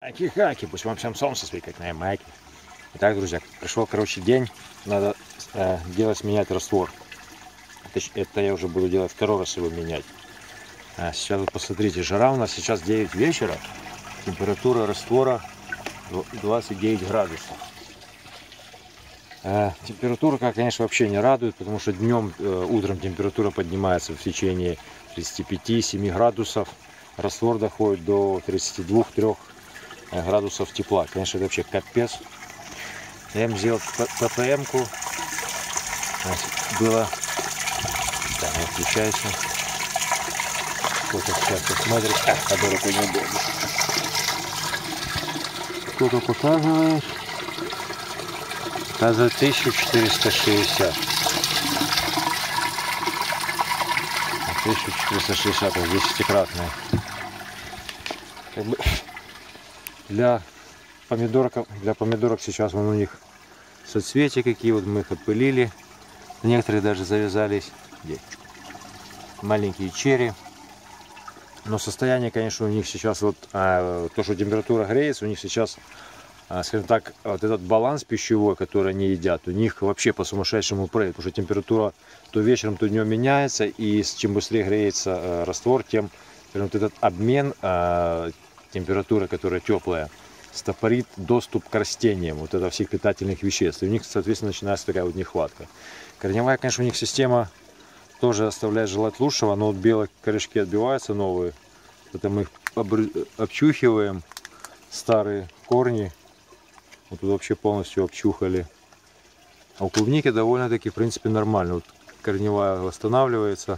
Аки-хаки, пусть вам всем солнце светит, как на Ямайке. Итак, друзья, пришел, короче, день, надо менять раствор. Это я уже буду делать второй раз его менять. Сейчас вот посмотрите, жара у нас сейчас 9 вечера, температура раствора 29 градусов. Температура, конечно, вообще не радует, потому что днем, утром температура поднимается в течение 35-7 градусов. Раствор доходит до 32-3 градусов тепла. Конечно, это вообще капец. Я им сделал ППМ-ку. Было... Так, не включается. Кто-то сейчас посмотрит. Подорок неудобно. Кто-то показывает. Оказывается, 1460. 1460, 10-кратная. Как бы для помидорок сейчас вон у них соцветия какие, вот мы их отпылили. Некоторые даже завязались. Маленькие черри. Но состояние, конечно, у них сейчас вот то, что температура греется, у них сейчас, скажем так, вот этот баланс пищевой, который они едят, у них вообще по-сумасшедшему прыгает, потому что температура то вечером, то днем меняется, и чем быстрее греется раствор, тем, скажем, вот этот обмен температуры, которая теплая, стопорит доступ к растениям, вот это всех питательных веществ. И у них, соответственно, начинается такая вот нехватка. Корневая, конечно, у них система тоже оставляет желать лучшего, но вот белые корешки отбиваются новые. Это мы их обчухиваем, старые корни. Вот тут вообще полностью обчухали. А у клубники довольно-таки, в принципе, нормально. Вот корневая восстанавливается.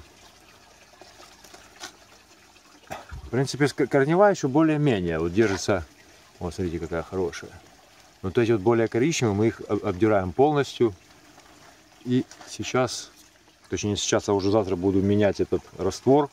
В принципе, корневая еще более-менее вот держится. Вот смотрите, какая хорошая. Вот эти вот более коричневые, мы их обдираем полностью. И сейчас, точнее не сейчас, а уже завтра буду менять этот раствор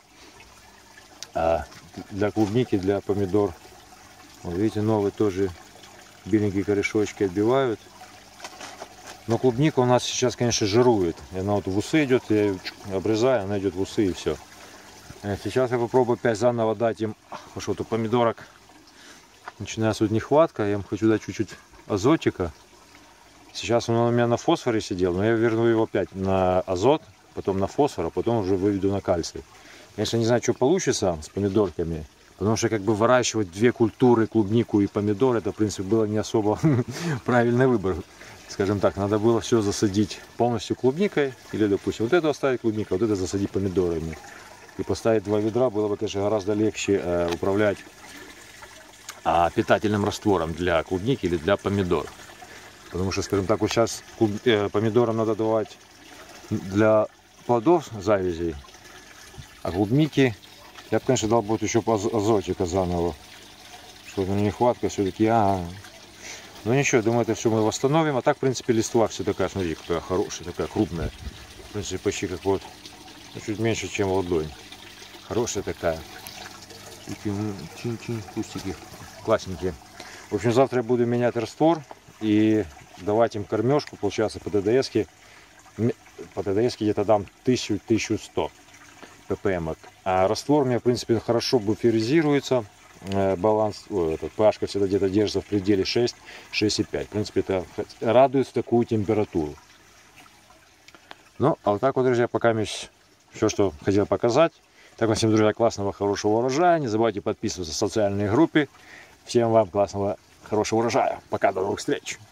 для клубники, для помидор. Вот видите, новые тоже беленькие корешочки отбивают. Но клубника у нас сейчас, конечно, жирует. И она вот в усы идет, я ее обрезаю, она идет в усы и все. Сейчас я попробую опять заново дать им, потому что у помидорок начинается вот нехватка. Я им хочу дать чуть-чуть азотика. Сейчас он у меня на фосфоре сидел, но я верну его опять на азот, потом на фосфор, а потом уже выведу на кальций. Конечно, не знаю, что получится с помидорками, потому что как бы выращивать две культуры, клубнику и помидор, это в принципе было не особо правильный выбор. Скажем так, надо было все засадить полностью клубникой, или, допустим, вот это оставить клубникой, вот это засадить помидорами. И поставить 2 ведра было бы, конечно, гораздо легче управлять питательным раствором для клубники или для помидор. Потому что, скажем так, вот сейчас помидорам надо давать для плодов завязей, а клубники я бы, конечно, дал будет еще по азотика заново. Что-то нехватка все-таки. Ну ничего, думаю, это все мы восстановим. А так, в принципе, листва все такая, смотрите, какая хорошая, такая крупная. В принципе, почти как вот, чуть меньше, чем ладонь. Хорошая такая. Чин-чин, кустики классненькие. В общем, завтра я буду менять раствор и давать им кормежку. Получается, по ДДСке где-то дам 1000-1100 ppm. А раствор у меня, в принципе, хорошо буферизируется. Баланс, этот pH всегда где-то держится в пределе 6-6,5. В принципе, это радует в такую температуру. Ну, а вот так вот, друзья, пока все, что хотел показать. Так вот, всем, друзья, классного, хорошего урожая. Не забывайте подписываться в социальные группы. Всем вам классного, хорошего урожая. Пока, до новых встреч.